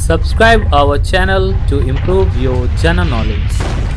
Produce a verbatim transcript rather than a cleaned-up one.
Subscribe our channel to improve your general knowledge.